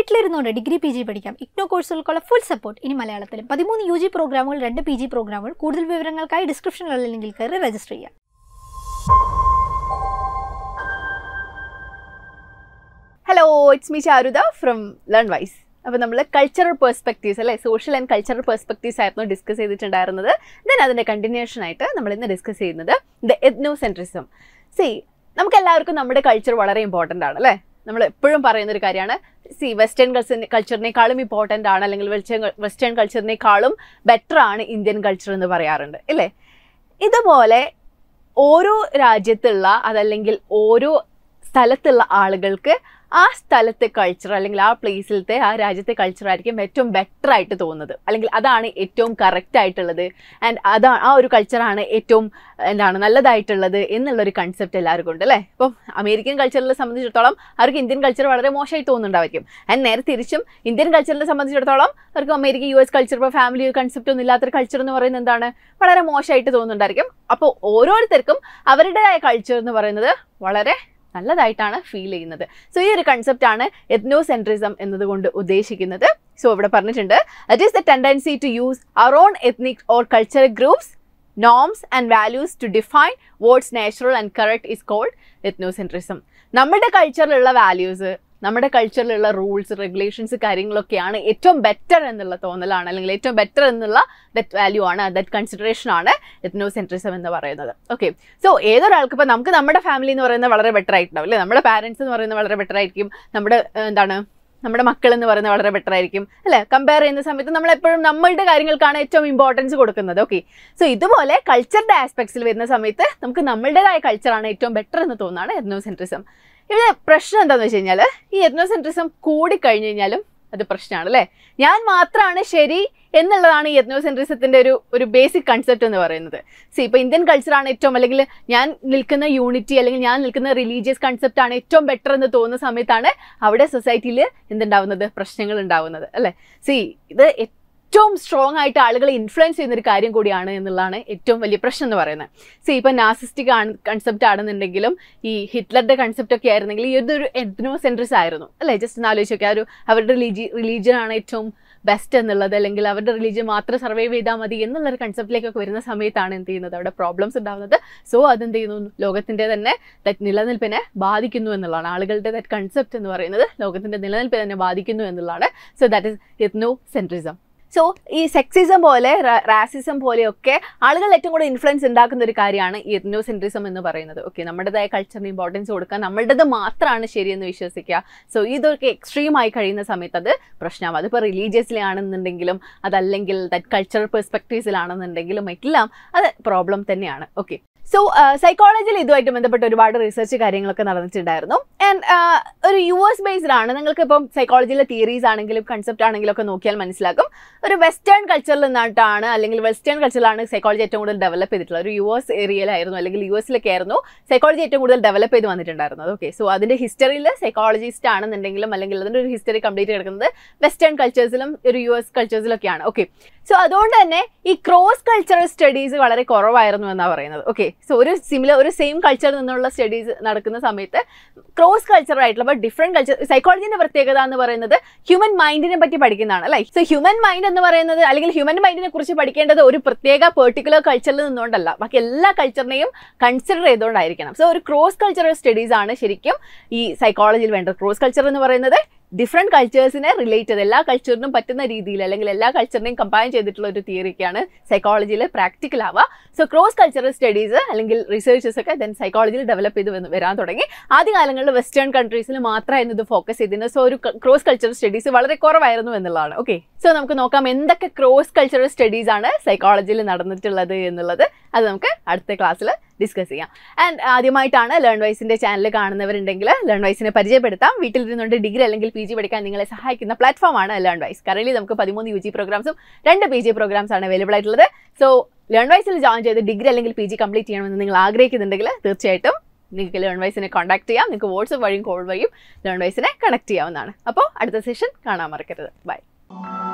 വീട്ടിലിരുന്നുകൊണ്ട് degree PG പഠിക്കാം. IGNOU കോഴ്സുകൾക്കുള്ള full support ഇനി മലയാളത്തിലും. 13 UG പ്രോഗ്രാമുകൾ, 2 PG പ്രോഗ്രാമുകൾ. കൂടുതൽ വിവരങ്ങൾക്കായി ഡിസ്ക്രിപ്ഷനിലുള്ള ലിങ്കിൽ കയറി രജിസ്റ്റർ ചെയ്യാം. Hello, it's me Charuda from Learnwise. അപ്പോൾ നമ്മൾ കൾച്ചറൽ പെർസ്പെക്റ്റീവ്സ് അല്ലേ, സോഷ്യൽ ആൻഡ് കൾച്ചറൽ പെർസ്പെക്റ്റീവ്സ് ആയിരുന്നു ഡിസ്കസ് ചെയ്തിട്ടുണ്ടായിരുന്നത്. ദെൻ അതിൻ്റെ കണ്ടിന്യൂഷൻ ആയിട്ട് നമ്മൾ ഇന്ന് ഡിസ്കസ് ചെയ്യുന്നത് ദ എത്നോസെൻട്രിസം. നമുക്ക് എല്ലാവർക്കും നമ്മുടെ കൾച്ചർ വളരെ ഇമ്പോർട്ടൻ്റ് ആണ് അല്ലേ. നമ്മൾ എപ്പോഴും പറയുന്നൊരു കാര്യമാണ്, വെസ്റ്റേൺ കൾച്ചറിനേക്കാളും ഇമ്പോർട്ടൻ്റ് ആണ്, അല്ലെങ്കിൽ വെസ്റ്റേൺ കൾച്ചറിനേക്കാളും ബെറ്റർ ആണ് ഇന്ത്യൻ കൾച്ചർ എന്ന് പറയാറുണ്ട് അല്ലേ. ഇതുപോലെ ഓരോ രാജ്യത്തുള്ള അതല്ലെങ്കിൽ ഓരോ സ്ഥലത്തുള്ള ആളുകൾക്ക് ആ സ്ഥലത്തെ കൾച്ചർ അല്ലെങ്കിൽ ആ പ്ലേസിലത്തെ ആ രാജ്യത്തെ കൾച്ചർ ആയിരിക്കും ഏറ്റവും ബെറ്റർ ആയിട്ട് തോന്നുന്നത്, അല്ലെങ്കിൽ അതാണ് ഏറ്റവും കറക്റ്റ് ആയിട്ടുള്ളത്, ആൻഡ് ആ ഒരു കൾച്ചറാണ് ഏറ്റവും നല്ലതായിട്ടുള്ളത് എന്നുള്ളൊരു കൺസെപ്റ്റ് എല്ലാവർക്കും ഉണ്ട് അല്ലേ. ഇപ്പം അമേരിക്കൻ കൾച്ചറിനെ സംബന്ധിച്ചിടത്തോളം അവർക്ക് ഇന്ത്യൻ കൾച്ചർ വളരെ മോശമായിട്ട് തോന്നുന്നുണ്ടായിരിക്കും. ആൻഡ് നേരെ തിരിച്ചും ഇന്ത്യൻ കൾച്ചറിനെ സംബന്ധിച്ചിടത്തോളം അവർക്ക് അമേരിക്ക US കൾച്ചർ, ഇപ്പോൾ ഫാമിലി കൺസെപ്റ്റ് ഒന്നും ഇല്ലാത്തൊരു കൾച്ചർ എന്ന് പറയുന്നത് എന്താണ്, വളരെ മോശമായിട്ട് തോന്നുന്നുണ്ടായിരിക്കും. അപ്പോൾ ഓരോരുത്തർക്കും അവരുടേതായ കൾച്ചർ എന്ന് പറയുന്നത് വളരെ നല്ലതായിട്ടാണ് ഫീൽ ചെയ്യുന്നത്. സോ ഈ ഒരു കൺസെപ്റ്റാണ് എത്നോസെൻട്രിസം എന്നതുകൊണ്ട് ഉദ്ദേശിക്കുന്നത്. സോ ഇവിടെ പറഞ്ഞിട്ടുണ്ട്, that is the tendency to use our own ethnic or cultural groups, norms and values to define what's natural and correct is called ethnocentrism. നമ്മുടെ കൾച്ചറിലുള്ള വാല്യൂസ്, നമ്മുടെ കൾച്ചറിലുള്ള റൂൾസ്, റെഗുലേഷൻസ്, കാര്യങ്ങളൊക്കെയാണ് ഏറ്റവും ബെറ്റർ എന്നുള്ള തോന്നലാണ്, അല്ലെങ്കിൽ ഏറ്റവും ബെറ്റർ എന്നുള്ള ദറ്റ് വാല്യൂ ആണ്, ദറ്റ് കൺസിഡറേഷൻ ആണ് എത്നോസെൻട്രിസം എന്ന് പറയുന്നത്. ഓക്കെ, സോ ഏതൊരാൾക്ക് ഇപ്പോൾ നമുക്ക് നമ്മുടെ ഫാമിലി എന്ന് പറയുന്നത് വളരെ ബെറ്റർ ആയിട്ടുണ്ടാവും അല്ലേ, നമ്മുടെ പാരൻസ് എന്ന് പറയുന്നത് വളരെ ബെറ്റർ ആയിരിക്കും, നമ്മുടെ മക്കൾ എന്ന് പറയുന്നത് വളരെ ബെറ്റർ ആയിരിക്കും അല്ലേ. കമ്പയർ ചെയ്യുന്ന സമയത്ത് നമ്മളെപ്പോഴും നമ്മളുടെ കാര്യങ്ങൾക്കാണ് ഏറ്റവും ഇമ്പോർട്ടൻസ് കൊടുക്കുന്നത്. ഓക്കെ, സോ ഇതുപോലെ കൾച്ചറിൻ്റെ ആസ്പെക്ട്സിൽ വരുന്ന സമയത്ത് നമുക്ക് നമ്മളുടേതായ കൾച്ചറാണ് ഏറ്റവും ബെറ്റർ എന്ന് തോന്നുന്നതാണ് എത്നോസെൻട്രിസം. ഇവിടെ പ്രശ്നം എന്താണെന്ന് വെച്ച് കഴിഞ്ഞാൽ, ഈ എത്നോസെൻട്രിസം കൂടിക്കഴിഞ്ഞ് കഴിഞ്ഞാലും അത് പ്രശ്നമാണ് അല്ലേ. ഞാൻ മാത്രമാണ് ശരി എന്നുള്ളതാണ് ഈ എത്നോസെൻട്രിസത്തിൻ്റെ ഒരു ബേസിക് കൺസെപ്റ്റ് എന്ന് പറയുന്നത്. ഇപ്പോൾ ഇന്ത്യൻ കൾച്ചറാണ് ഏറ്റവും, അല്ലെങ്കിൽ ഞാൻ നിൽക്കുന്ന യൂണിറ്റി അല്ലെങ്കിൽ ഞാൻ നിൽക്കുന്ന റിലീജിയസ് കൺസെപ്റ്റാണ് ഏറ്റവും ബെറ്റർ എന്ന് തോന്നുന്ന സമയത്താണ് അവിടെ സൊസൈറ്റിയിൽ എന്തുണ്ടാവുന്നത്, പ്രശ്നങ്ങൾ ഉണ്ടാവുന്നത് അല്ലേ. ഇത് ഏറ്റവും സ്ട്രോങ് ആയിട്ട് ആളുകളെ ഇൻഫ്ലുവൻസ് ചെയ്യുന്നൊരു കാര്യം കൂടിയാണ് എന്നുള്ളതാണ് ഏറ്റവും വലിയ പ്രശ്നം എന്ന് പറയുന്നത്. ഇപ്പോൾ നാസിസ്റ്റിക് കൺസെപ്റ്റ് ആണെന്നുണ്ടെങ്കിലും ഈ ഹിറ്റ്ലറുടെ കൺസെപ്റ്റ് ഒക്കെ ആയിരുന്നെങ്കിൽ ഇതൊരു എത്നോസെൻട്രിസം ആയിരുന്നു അല്ലേ. ജസ്റ്റ് ഒന്ന് ആലോചിച്ച് നോക്കിയാൽ, അവരുടെ റിലീജിയനാണ് ഏറ്റവും ബെസ്റ്റ് എന്നുള്ളത്, അല്ലെങ്കിൽ അവരുടെ റിലീജിയൻ മാത്രം സർവൈവ് ചെയ്താൽ മതി എന്നുള്ളൊരു കൺസെപ്റ്റിലേക്കൊക്കെ വരുന്ന സമയത്താണ് എന്ത് ചെയ്യുന്നത്, അവിടെ പ്രോബ്ലംസ് ഉണ്ടാകുന്നത്. സോ അതെന്ത് ചെയ്യുന്നു, ലോകത്തിൻ്റെ തന്നെ നിലനിൽപ്പിനെ ബാധിക്കുന്നു എന്നുള്ളതാണ്. ആളുകളുടെ ദറ്റ് കൺസെപ്റ്റ് എന്ന് പറയുന്നത് ലോകത്തിൻ്റെ നിലനിൽപ്പിനെ തന്നെ ബാധിക്കുന്നു എന്നുള്ളതാണ്. So that is ethnocentrism. So ഈ സെക്സിസം പോലെ, റാസിസം പോലെയൊക്കെ ആളുകൾ ഏറ്റവും കൂടുതൽ ഇൻഫ്ലുവൻസ് ഉണ്ടാക്കുന്ന ഒരു കാര്യമാണ് ഈ എത്നോസെൻട്രിസം എന്ന് പറയുന്നത്. ഓക്കെ, നമ്മുടേതായ കൾച്ചറിന് ഇമ്പോർട്ടൻസ് കൊടുക്കുക, നമ്മുടേത് മാത്രമാണ് ശരിയെന്ന് വിശ്വസിക്കുക. സോ ഇതൊക്കെ എക്സ്ട്രീം ആയി കഴിയുന്ന സമയത്ത് അത് പ്രശ്നമാകും. അതിപ്പോൾ റിലീജിയസിലാണെന്നുണ്ടെങ്കിലും അതല്ലെങ്കിൽ ദറ്റ് കൾച്ചറൽ പെർസ്പെക്റ്റീവ്സിലാണെന്നുണ്ടെങ്കിലും എല്ലാം അത് പ്രോബ്ലം തന്നെയാണ്. ഓക്കെ, സോ സൈക്കോളജിയിൽ ഇതുമായിട്ട് ബന്ധപ്പെട്ട് ഒരുപാട് റിസർച്ച് കാര്യങ്ങളൊക്കെ നടന്നിട്ടുണ്ടായിരുന്നു. ആൻഡ് ഒരു US ബേസ്ഡ് ആണ്. നിങ്ങൾക്ക് ഇപ്പം സൈക്കോളജിയിലെ തിയറീസ് ആണെങ്കിലും കൺസെപ്റ്റ് ആണെങ്കിലും ഒക്കെ നോക്കിയാൽ മനസ്സിലാക്കും, ഒരു വെസ്റ്റേൺ കൾച്ചറിൽ നിന്നിട്ടാണ്, അല്ലെങ്കിൽ വെസ്റ്റേൺ കൾച്ചറിലാണ് സൈക്കോളജി ഏറ്റവും കൂടുതൽ ഡെവലപ്പ് ചെയ്തിട്ടുള്ളത്. ഒരു US ഏരിയയിലായിരുന്നു, അല്ലെങ്കിൽ US-ലൊക്കെ ആയിരുന്നു സൈക്കോളജി ഏറ്റവും കൂടുതൽ ഡെവലപ്പ് ചെയ്ത് വന്നിട്ടുണ്ടായിരുന്നത്. ഓക്കെ, സോ അതിൻ്റെ ഹിസ്റ്ററിയിൽ സൈക്കോളജിസ്റ്റ് ആണെന്നുണ്ടെങ്കിലും അല്ലെങ്കിൽ അതിൻ്റെ ഒരു ഹിസ്റ്ററി കംപ്ലീറ്റ് കിടക്കുന്നത് വെസ്റ്റേൺ കൾച്ചേഴ്സിലും ഒരു US കൾച്ചേഴ്സിലൊക്കെയാണ്. ഓക്കെ, സോ അതുകൊണ്ട് തന്നെ ഈ ക്രോസ് കൾച്ചറൽ സ്റ്റഡീസ് വളരെ കുറവായിരുന്നു എന്നാണ് പറയുന്നത്. ഓക്കെ, സോ ഒരു സെയിം കൾച്ചറിൽ നിന്നുള്ള സ്റ്റഡീസ് നടക്കുന്ന സമയത്ത് ക്രോസ് കൾച്ചർ ആയിട്ടുള്ള ഡിഫറെൻറ്റ് കൾച്ചർ, സൈക്കോളജിൻ്റെ പ്രത്യേകത എന്ന് പറയുന്നത് ഹ്യൂമൻ മൈൻഡിനെ പറ്റി പഠിക്കുന്നതാണ് അല്ലേ. സോ ഹ്യൂമൻ മൈൻഡ് എന്ന് പറയുന്നത്, അല്ലെങ്കിൽ ഹ്യൂമൻ മൈൻഡിനെ കുറിച്ച് പഠിക്കേണ്ടത് ഒരു പ്രത്യേക പെർട്ടിക്കുലർ കൾച്ചറിൽ നിന്നുകൊണ്ടല്ല, ബാക്കി എല്ലാ കൾച്ചറിനെയും കൺസിഡർ ചെയ്തുകൊണ്ടായിരിക്കണം. സോ ഒരു ക്രോസ് കൾച്ചറൽ സ്റ്റഡീസ് ആണ് ശരിക്കും ഈ സൈക്കോളജിയിൽ വേണ്ടത്. ക്രോസ് കൾച്ചർ എന്ന് പറയുന്നത് ഡിഫറെൻറ്റ് കൾച്ചേഴ്സിനെ റിലേറ്റ് ചെയ്ത് എല്ലാ കൾച്ചറിനും പറ്റുന്ന രീതിയിൽ, അല്ലെങ്കിൽ എല്ലാ കൾച്ചറിനെയും കമ്പൈൻ ചെയ്തിട്ടുള്ള ഒരു തിയറിക്കാണ് സൈക്കോളജിയിൽ പ്രാക്ടിക്കൽ ആവുക. സോ ക്രോസ് കൾച്ചറൽ സ്റ്റഡീസ് അല്ലെങ്കിൽ റിസർച്ചസ് ഒക്കെ ദെൻ സൈക്കോളജിയിൽ ഡെവലപ്പ് ചെയ്ത് വരാൻ തുടങ്ങി. ആദ്യകാലങ്ങളിൽ വെസ്റ്റേൺ കൺട്രീസിൽ മാത്രമായിരുന്നു ഇത് ഫോക്കസ് ചെയ്തിരുന്നത്. സോ ഒരു ക്രോസ് കൾച്ചറൽ സ്റ്റഡീസ് വളരെ കുറവായിരുന്നു എന്നുള്ളതാണ്. ഓക്കെ, സോ നമുക്ക് നോക്കാം എന്തൊക്കെ ക്രോസ് കൾച്ചറൽ സ്റ്റഡീസ് ആണ് സൈക്കോളജിയിൽ നടന്നിട്ടുള്ളത് എന്നുള്ളത്. അത് നമുക്ക് അടുത്ത ക്ലാസ്സിൽ ഡിസ്കസ് ചെയ്യാം. ആൻഡ് ആദ്യമായിട്ടാണ് ലേൺവൈസിൻ്റെ ചാനൽ കാണുന്നവരുണ്ടെങ്കിൽ ലേൺവൈസിനെ പരിചയപ്പെടുത്താം. വീട്ടിലിരുന്നുകൊണ്ട് ഡിഗ്രി അല്ലെങ്കിൽ PG പഠിക്കാൻ നിങ്ങളെ സഹായിക്കുന്ന പ്ലാറ്റ്ഫോമാണ് ലേൺവൈസ്. കറൻറ്റ്ലി നമുക്ക് 13 UG പ്രോഗ്രാംസും 2 PG പ്രോഗ്രാംസാണ് അവൈലബിൾ ആയിട്ടുള്ളത്. സോ ലേൺവൈസിൽ ജോയിൻ ചെയ്ത് ഡിഗ്രി അല്ലെങ്കിൽ PG കംപ്ലീറ്റ് ചെയ്യണമെന്ന് നിങ്ങൾ ആഗ്രഹിക്കുന്നുണ്ടെങ്കിൽ തീർച്ചയായിട്ടും നിങ്ങൾക്ക് ലേൺവൈസിനെ കോൺടാക്ട് ചെയ്യാം. നിങ്ങൾക്ക് വാട്സപ്പ് വഴിയും കോൾ വഴിയും ലേൺവൈസിനെ കണക്ട് ചെയ്യാവുന്നതാണ്. അപ്പോൾ അടുത്ത സെഷൻ കാണാൻ മറക്കരുത്. ബൈ.